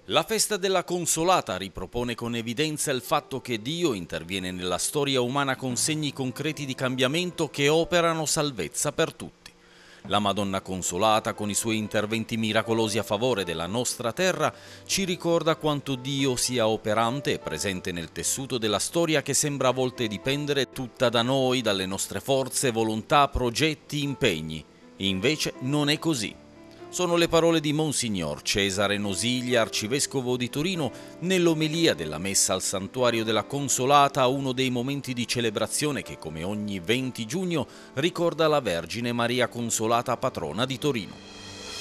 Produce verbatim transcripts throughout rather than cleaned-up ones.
La festa della Consolata ripropone con evidenza il fatto che Dio interviene nella storia umana con segni concreti di cambiamento che operano salvezza per tutti. La Madonna Consolata, con i suoi interventi miracolosi a favore della nostra terra, ci ricorda quanto Dio sia operante e presente nel tessuto della storia che sembra a volte dipendere tutta da noi, dalle nostre forze, volontà, progetti, impegni. Invece non è così. Sono le parole di Monsignor Cesare Nosiglia, arcivescovo di Torino, nell'omelia della messa al Santuario della Consolata, uno dei momenti di celebrazione che, come ogni venti giugno, ricorda la Vergine Maria Consolata, patrona di Torino.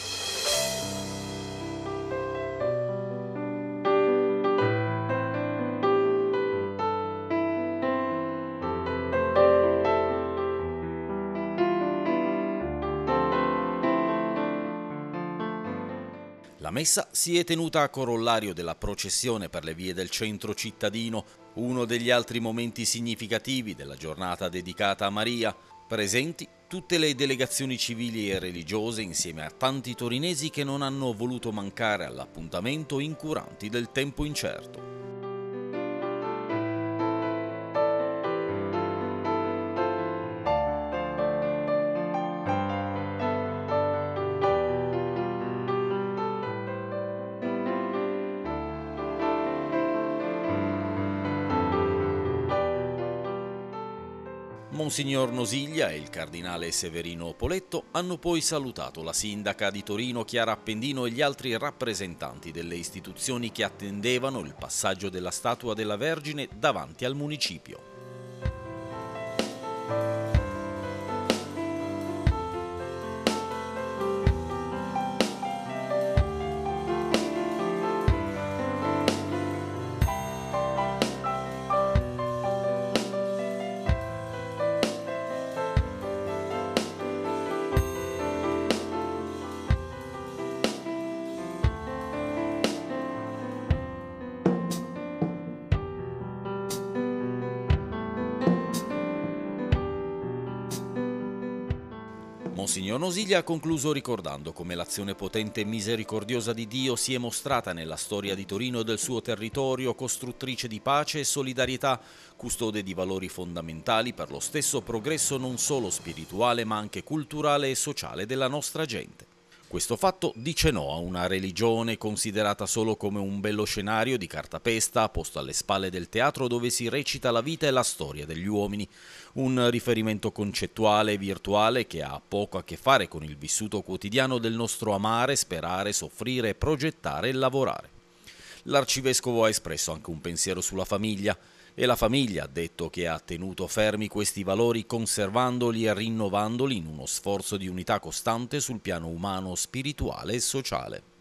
La messa si è tenuta a corollario della processione per le vie del centro cittadino, uno degli altri momenti significativi della giornata dedicata a Maria. Presenti tutte le delegazioni civili e religiose insieme a tanti torinesi che non hanno voluto mancare all'appuntamento incuranti del tempo incerto. Monsignor Nosiglia e il cardinale Severino Poletto hanno poi salutato la sindaca di Torino Chiara Appendino e gli altri rappresentanti delle istituzioni che attendevano il passaggio della statua della Vergine davanti al municipio. Monsignor Nosiglia ha concluso ricordando come l'azione potente e misericordiosa di Dio si è mostrata nella storia di Torino e del suo territorio, costruttrice di pace e solidarietà, custode di valori fondamentali per lo stesso progresso non solo spirituale ma anche culturale e sociale della nostra gente. Questo fatto dice no a una religione considerata solo come un bello scenario di cartapesta posto alle spalle del teatro dove si recita la vita e la storia degli uomini, un riferimento concettuale e virtuale che ha poco a che fare con il vissuto quotidiano del nostro amare, sperare, soffrire, progettare e lavorare. L'arcivescovo ha espresso anche un pensiero sulla famiglia, e la famiglia ha detto che ha tenuto fermi questi valori conservandoli e rinnovandoli in uno sforzo di unità costante sul piano umano, spirituale e sociale.